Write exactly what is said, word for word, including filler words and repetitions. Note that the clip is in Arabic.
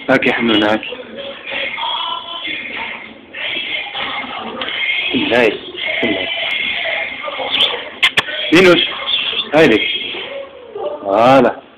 هاك يا حنون هاك. هاي مينوش هايلك. فوالا.